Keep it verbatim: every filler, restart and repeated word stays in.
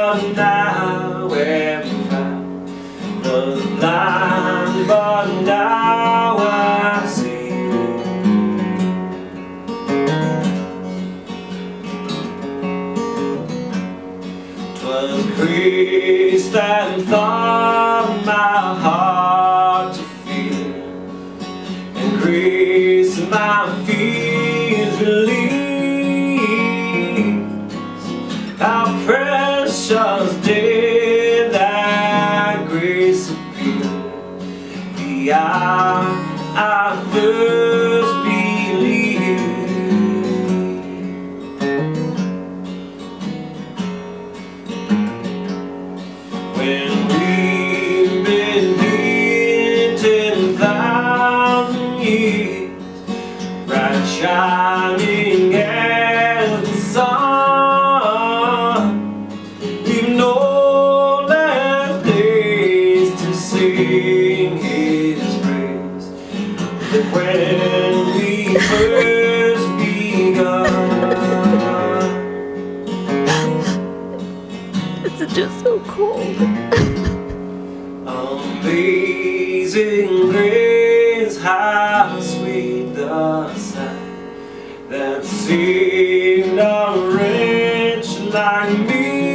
but now where we found was blind, but now I see. Twas grace that taught my heart to feel, and grace my fears release. How precious did that grace appear the hour I first believed. When we've been here ten thousand years, bright shining as the sun, we've no less days to sing His praise than when we first begun. It's just so cold. Amazing grace, how sweet the sound that saved a wretch like me.